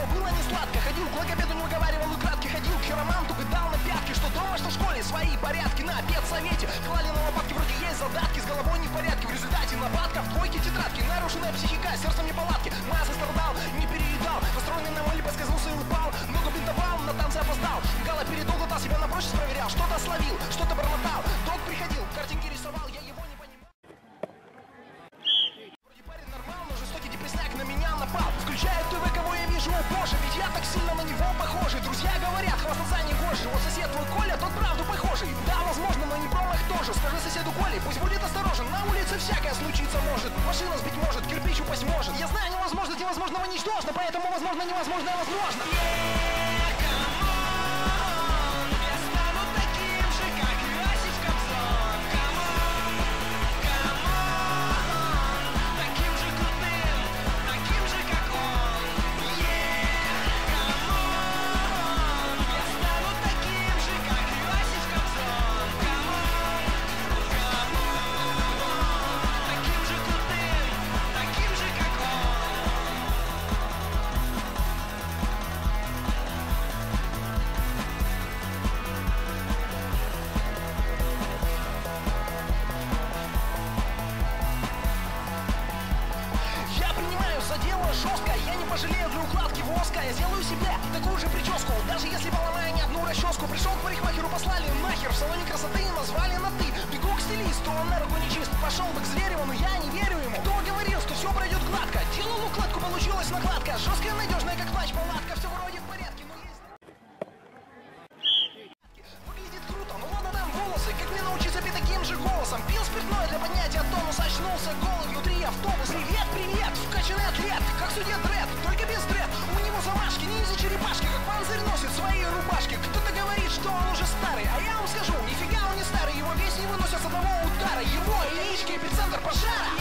было не сладко. Ходил к логопеду, не уговаривал украдки. Ходил к хироманту, гадал на пятки, что дома, что в школе свои порядки. На педсовете клали на лопатки, вроде есть задатки. С головой не в порядке, в результате нападков двойки тетрадки. Нарушенная психика, сердцем неполадки. Масса страдал, не переедал. Настроенный на моле подсказался и упал. Много бинтовал, на танцы опоздал. Гала передолго та себя на прочность проверял. Что-то словил, что-то бормотал. Док приходил, картинки рисовал, я его не понимал. Вроде парень нормал, но жестокий депресняк на меня напал. Включает ТВ, кого я вижу, о боже, ведь я так сильно на него похожий. Друзья говорят, хвастаться не гоже. Вот сосед твой Коля, тот правду похожий. Да, возможно, но не промах тоже. Скажи соседу Коле, пусть будет осторожен. На улице всякое случиться может. Машина сбить может, кирпич упасть может. Я знаю, невозможно, невозможного ничтожно, поэтому возможно, невозможное возможно. Жестко, я не пожалею для укладки воска. Я сделаю себе такую же прическу, даже если поломаю не одну расческу. Пришел к парикмахеру, послали нахер. В салоне красоты назвали на ты. Бегу к стилисту, он на руку не чист. Пошел бы к Звереву, но я не верю ему. Кто говорил, что все пройдет гладко? Делал укладку, получилась накладка. Жесткая, надежная, как плащ, палатка. Все вроде в порядке, но есть... Выглядит круто, ну ладно нам волосы. Как мне научиться петь таким же голосом? Пил спиртное для поднятия тонуса. Очнулся голый внутри автобус. Привет, привет, вкачанный атлет. Как судья Дред, только без дред. У него замашки, ниндзя черепашки. Как панцирь носит свои рубашки. Кто-то говорит, что он уже старый. А я вам скажу, нифига он не старый. Его песни выносят с одного удара. Его яички, эпицентр пожара.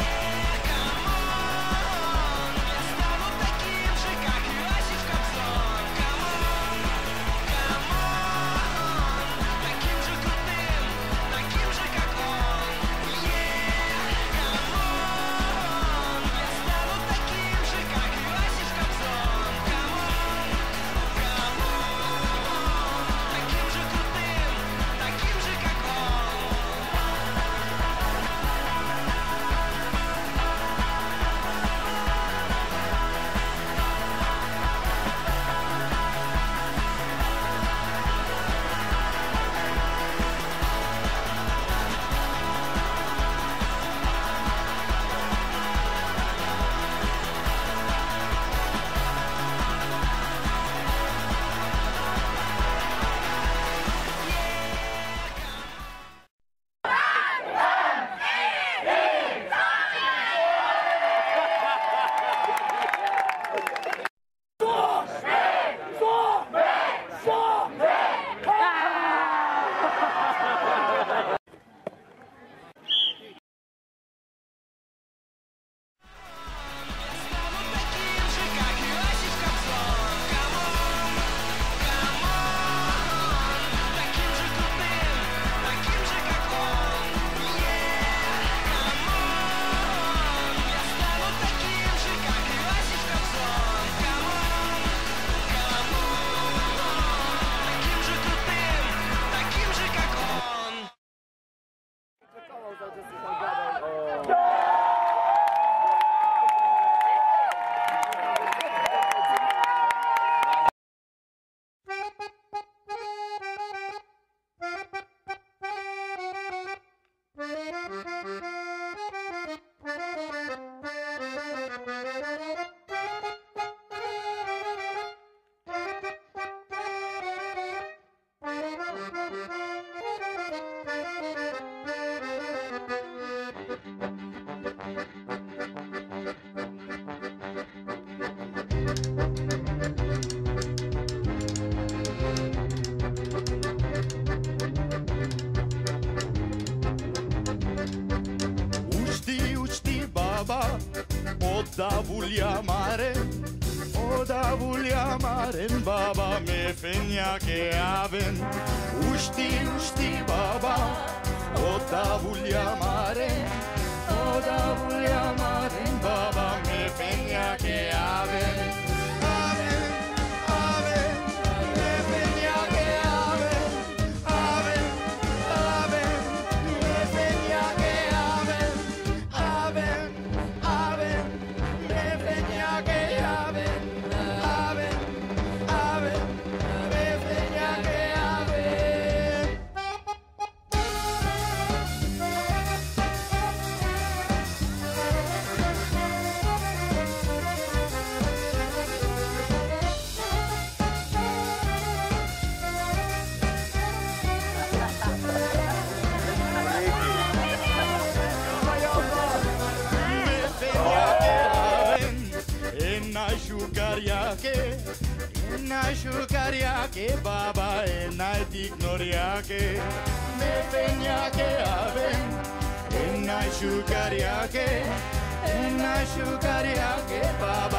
O davulja maren, baba me fenjake aven. Ušti baba, o davulja maren, baba me fenjake aven. Enai shukariake, baba, enai tignoriake, me feñake aven. Enai shukariake, baba.